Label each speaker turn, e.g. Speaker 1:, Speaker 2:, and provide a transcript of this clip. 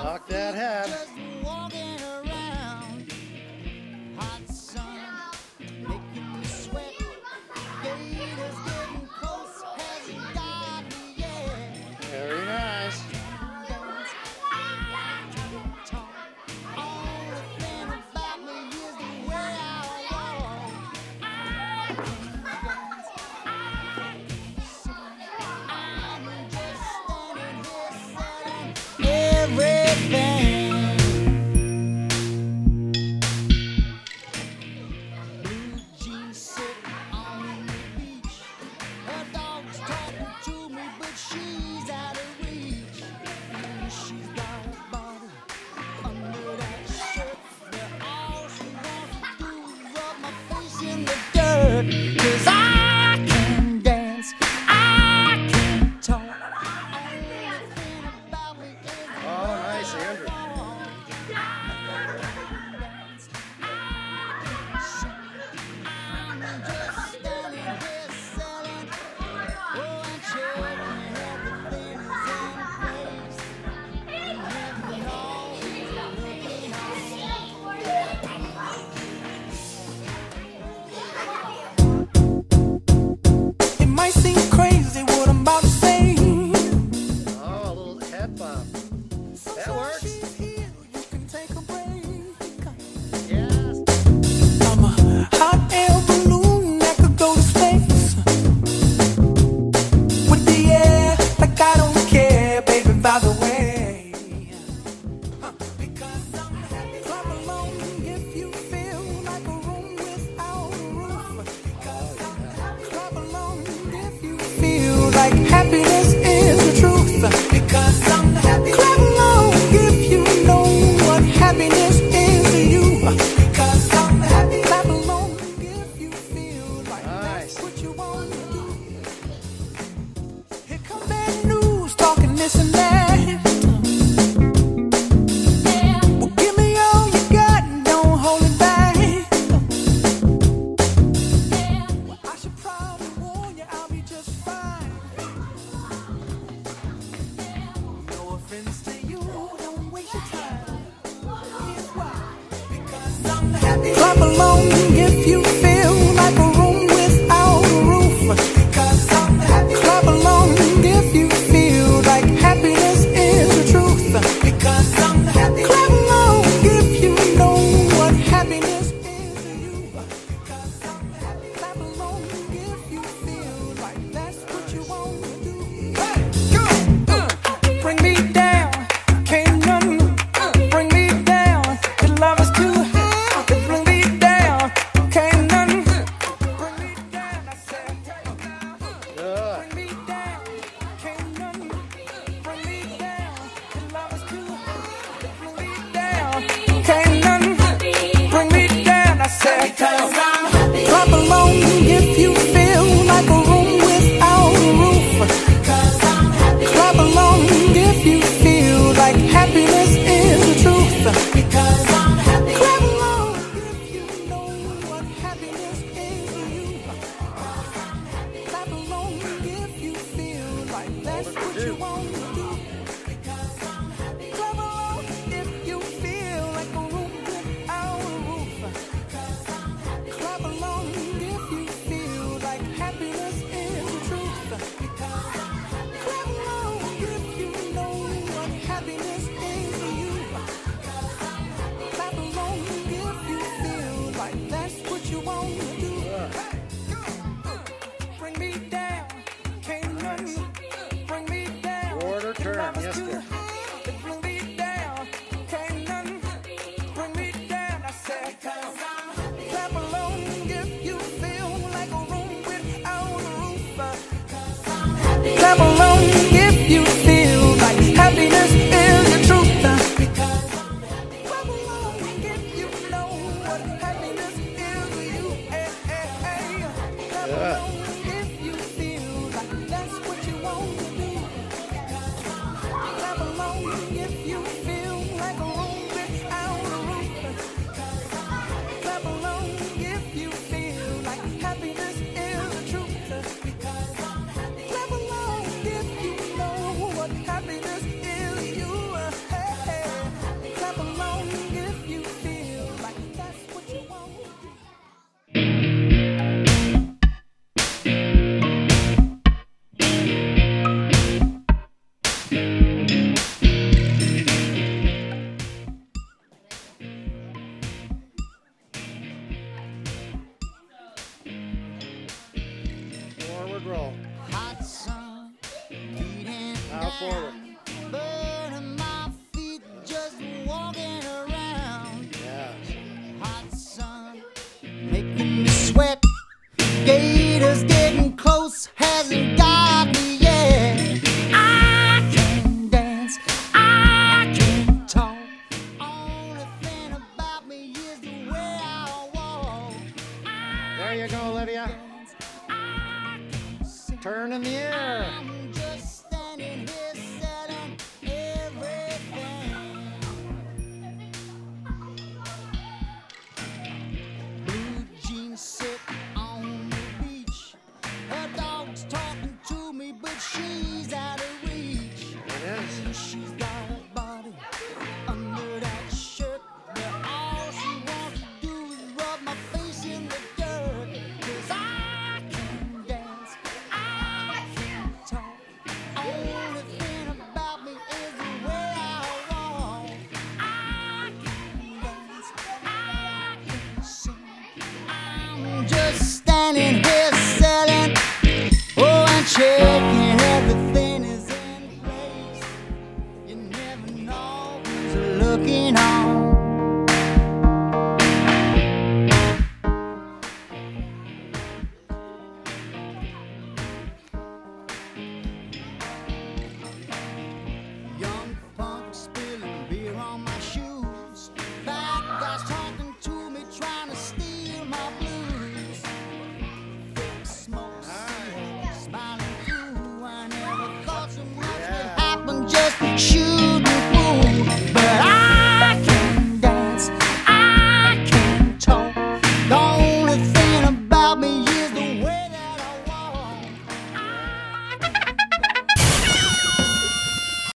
Speaker 1: Lock that hat.
Speaker 2: Just walking around, hot sun making me sweat. Gators getting close, hasn't got me yet.
Speaker 1: Very nice.
Speaker 2: Only thing about me is the way I walk. I'm just standing here selling everything. Blue jeans sitting on the beach. Her dog's talking to me, but she's out of reach. She's got a body under that shirt. But all she wants to do is rub my face in the dirt. 'Cause I can dance, I can talk. Only thing about me is the
Speaker 1: Oh, nice, Andrew.
Speaker 2: I'm just standing here selling. Oh, and checking everything is in place. Never always looking out. It might seem crazy what I'm about to say.
Speaker 1: Oh, a little head bob. That works.
Speaker 2: She's here, you can take a break.
Speaker 1: Yes.
Speaker 2: I'm a hot air balloon that could go to space. With the air, like I don't care, baby, by the way. Because I'm happy. Clap along if you feel like a room without a roof. Because I'm happy. Clap along if you feel like happiness is the truth. Because I'm happy. Clap along if you know what happiness is to you. Because I'm happy. Clap along if you feel like
Speaker 1: Nice.
Speaker 2: that's what you want to do. Here come bad news, talking this and that. Well, give me all you got and don't hold it back. Well, I should probably warn you, I'll be just fine. No offense to you, don't waste your time. Here's why. Because I'm happy. Clap along if you feel like a room without a roof. Because I'm happy. Clap along if you feel like happiness is the truth. Because I'm happy. Clap along if you know what happiness is to you. Because I'm happy. Clap along if you feel like that's what you want to do. Hey, go! Bring me down, can't none bring me down. Your love is too high, bring me down, can't none bring me down. I said,
Speaker 1: Good.
Speaker 2: bring me down, can't none bring me down. Your love is too high, bring me down, can't none bring me down. I said, because I'm happy. Clap along if you feel like a room without a roof. Because I'm happy. Clap along if you feel like happiness is the truth. Because I'm happy. Clap along if you know what happiness is to you. Clap along if you feel like that's what you want to do. Because I'm happy. Clap along if you feel like a room without a roof. Because I'm happy. Clap along if you feel like happiness is the truth. Because I'm happy. Clap along if you know what happiness is to you. Because I'm happy. Clap along if you feel like that's what you want to do. Hey, go! Bring me down, can't none bring me down.
Speaker 1: Quarter turn,
Speaker 2: Love is
Speaker 1: yes,
Speaker 2: too
Speaker 1: sir.
Speaker 2: high to bring me down, can't none bring me down. I said, because I'm happy. Clap along if you feel like a room without a roof. Because I'm happy. Clap along if you feel like happiness is the truth. Because I'm happy. Clap along if you know what happiness is to you. Hey, hey, hey. Clap
Speaker 1: Good.
Speaker 2: along if you feel like that's what you want to do. Clap along if you feel like a room without a roof. Clap along if you feel like happiness is the truth. Clap along if you know what happiness is to you. Hey, hey.
Speaker 1: roll.
Speaker 2: Hot sun,
Speaker 1: Now forward.
Speaker 2: burning my feet just walking around.
Speaker 1: Yeah.
Speaker 2: Hot sun, making me sweat. Gators getting close, hasn't got me yet. I can't dance, I can't talk. Only thing about me is the way I walk.
Speaker 1: There you go, Olivia. Turn in the air.